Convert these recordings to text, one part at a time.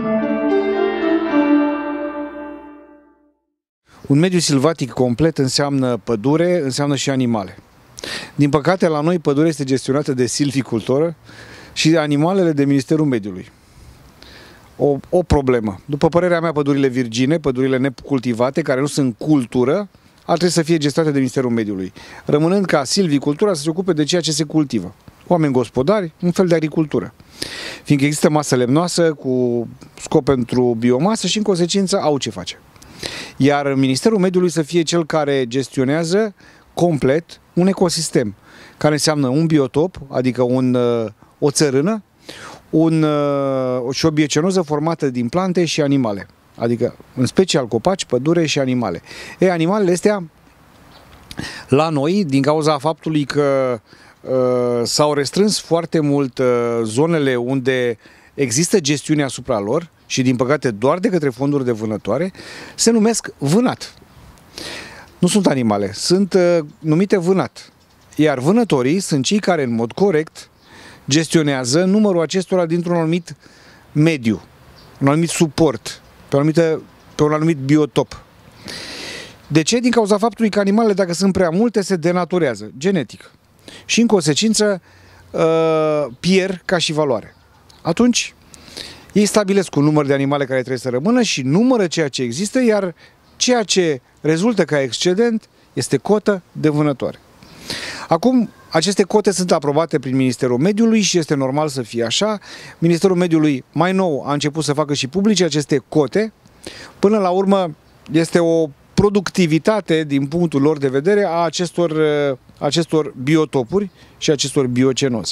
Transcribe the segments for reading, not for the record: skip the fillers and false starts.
Un mediu silvatic complet înseamnă pădure, înseamnă și animale. Din păcate, la noi pădurea este gestionată de silvicultură și animalele de Ministerul Mediului. O problemă. După părerea mea, pădurile virgine, pădurile necultivate, care nu sunt cultură, ar trebui să fie gestionate de Ministerul Mediului, rămânând ca silvicultura să se ocupe de ceea ce se cultivă. Oameni gospodari, un fel de agricultură. Fiindcă există masă lemnoasă cu scop pentru biomasă și, în consecință, au ce face. Iar Ministerul Mediului să fie cel care gestionează complet un ecosistem, care înseamnă un biotop, adică o țărână, și o biocenoză formată din plante și animale, adică în special copaci, pădure și animale. Animalele astea, la noi, din cauza faptului că s-au restrâns foarte mult zonele unde există gestiune asupra lor și, din păcate, doar de către fonduri de vânătoare, se numesc vânat. Nu sunt animale, sunt numite vânat. Iar vânătorii sunt cei care, în mod corect, gestionează numărul acestora dintr-un anumit mediu, un anumit suport, pe un anumit biotop. De ce? Din cauza faptului că animalele, dacă sunt prea multe, se denaturează genetic și, în consecință, pierd ca și valoare. Atunci, ei stabilesc un număr de animale care trebuie să rămână și numără ceea ce există, iar ceea ce rezultă ca excedent este cotă de vânătoare. Acum, aceste cote sunt aprobate prin Ministerul Mediului și este normal să fie așa. Ministerul Mediului, mai nou, a început să facă și publice aceste cote. Până la urmă, este o productivitate, din punctul lor de vedere, a acestor biotopuri și acestor biocenoze.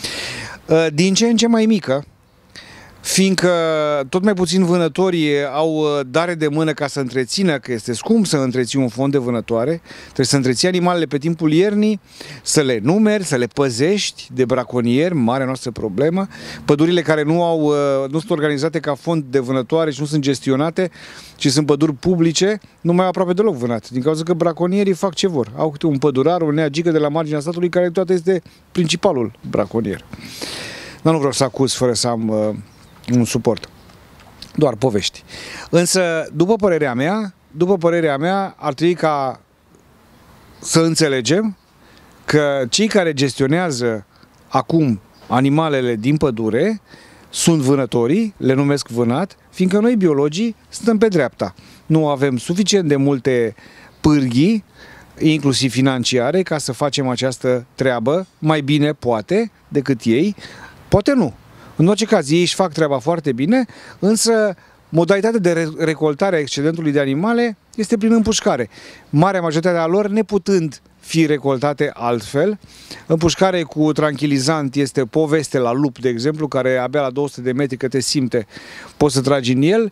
Din ce în ce mai mică, fiindcă tot mai puțin vânătorii au dare de mână ca să întrețină, că este scump să întreții un fond de vânătoare, trebuie să întreții animalele pe timpul iernii, să le numeri, să le păzești de braconieri, marea noastră problemă. Pădurile care nu sunt organizate ca fond de vânătoare și nu sunt gestionate, ci sunt păduri publice, nu mai au aproape deloc vânat, din cauza că braconierii fac ce vor. Au câte un pădurar, o neagică de la marginea statului, care toată este principalul braconier. Dar nu vreau să acuz fără să am un suport. Doar povești. Însă, după părerea mea, ar trebui ca să înțelegem că cei care gestionează acum animalele din pădure sunt vânătorii, le numesc vânat, fiindcă noi, biologii, suntem pe dreapta. Nu avem suficient de multe pârghii, inclusiv financiare, ca să facem această treabă mai bine, poate, decât ei, poate nu. În orice caz, ei își fac treaba foarte bine, însă modalitatea de recoltare a excedentului de animale este prin împușcare. Marea majoritate a lor neputând fi recoltate altfel. Împușcare cu tranquilizant este poveste la lup, de exemplu, care abia la 200 de metri că te simte, poți să tragi în el.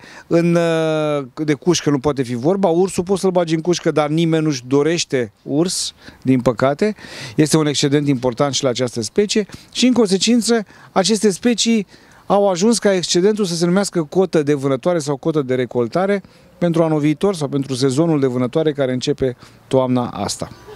De cușcă nu poate fi vorba. Ursul poți să-l bagi în cușcă, dar nimeni nu-și dorește urs, din păcate. Este un excedent important și la această specie și, în consecință, aceste specii au ajuns ca excedentul să se numească cotă de vânătoare sau cotă de recoltare pentru anul viitor sau pentru sezonul de vânătoare care începe toamna asta.